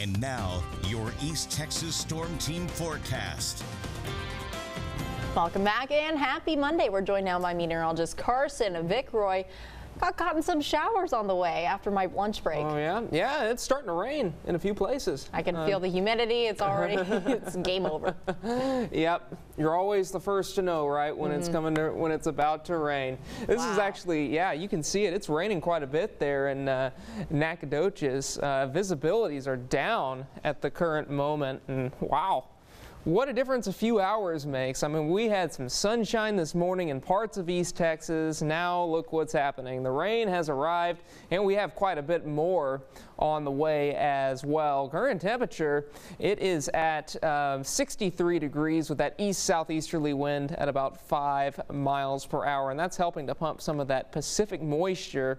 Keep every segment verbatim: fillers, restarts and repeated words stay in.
And now, your East Texas Storm Team forecast. Welcome back and happy Monday. We're joined now by meteorologist Carson Vickroy. Got caught in some showers on the way after my lunch break. Oh yeah, yeah, it's starting to rain in a few places. I can uh, feel the humidity. It's already, it's game over. Yep, you're always the first to know, right, when mm-hmm. it's coming to, when it's about to rain. This wow. is actually, yeah, you can see it. It's raining quite a bit there in uh, Nacogdoches. Uh, visibilities are down at the current moment, and wow. What a difference a few hours makes. I mean, we had some sunshine this morning in parts of East Texas. Now look what's happening. The rain has arrived, and we have quite a bit more on the way as well. Current temperature, it is at uh, sixty-three degrees with that east-southeasterly wind at about five miles per hour, and that's helping to pump some of that Pacific moisture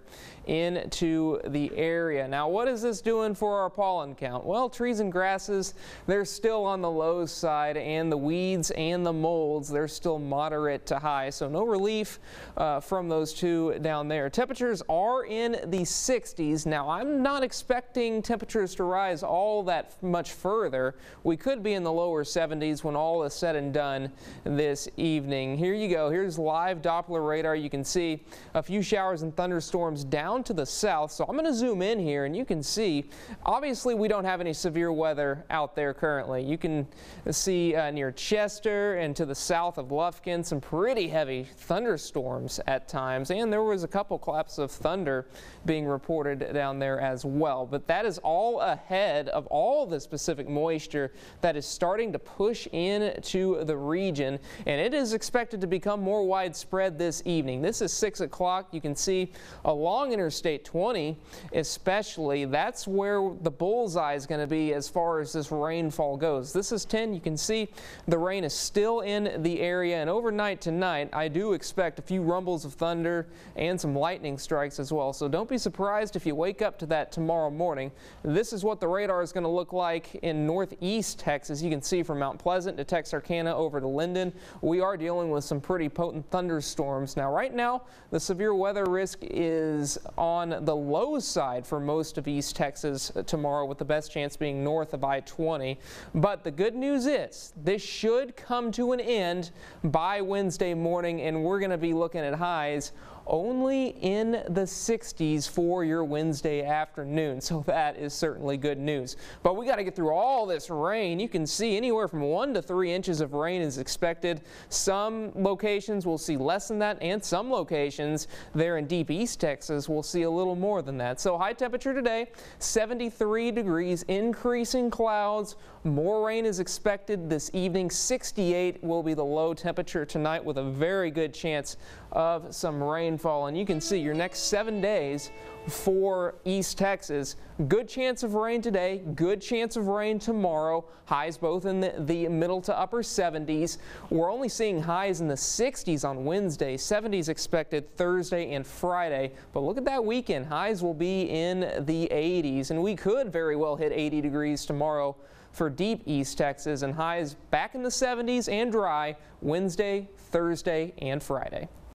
into the area. Now, what is this doing for our pollen count? Well, trees and grasses, they're still on the low side, and the weeds and the molds, they're still moderate to high, so no relief uh, from those two down there. Temperatures are in the sixties. Now, I'm not expecting temperatures to rise all that much further. We could be in the lower seventies when all is said and done this evening. Here you go. Here's live Doppler radar. You can see a few showers and thunderstorms down to the south, so I'm going to zoom in here and you can see, obviously we don't have any severe weather out there currently. You can see uh, near Chester and to the south of Lufkin some pretty heavy thunderstorms at times, and there was a couple claps of thunder being reported down there as well. But that is all ahead of all the specific moisture that is starting to push into the region, and it is expected to become more widespread this evening. This is six o'clock. You can see along Interstate twenty especially, that's where the bullseye is going to be as far as this rainfall goes. This is ten. You can see the rain is still in the area, and overnight tonight I do expect a few rumbles of thunder and some lightning strikes as well, so don't be surprised if you wake up to that tomorrow morning. This is what the radar is going to look like in northeast Texas. You can see from Mount Pleasant to Texarkana over to Linden, we are dealing with some pretty potent thunderstorms. Now right now the severe weather risk is on the low side for most of East Texas tomorrow, with the best chance being north of I twenty. But the good news is this should come to an end by Wednesday morning, and we're going to be looking at highs only in the sixties for your Wednesday afternoon, so that is certainly good news. But we got to get through all this rain. You can see anywhere from one to three inches of rain is expected. Some locations will see less than that, and some locations there in deep East Texas will see a little more than that. So high temperature today, seventy-three degrees, increasing clouds. More rain is expected this evening. sixty-eight will be the low temperature tonight, with a very good chance of some rainfall. And you can see your next seven days for East Texas. Good chance of rain today, good chance of rain tomorrow. Highs both in the, the middle to upper seventies. We're only seeing highs in the sixties on Wednesday, seventies expected Thursday and Friday. But look at that weekend. Highs will be in the eighties, and we could very well hit eighty degrees tomorrow for deep East Texas, and highs back in the seventies and dry Wednesday, Thursday, and Friday.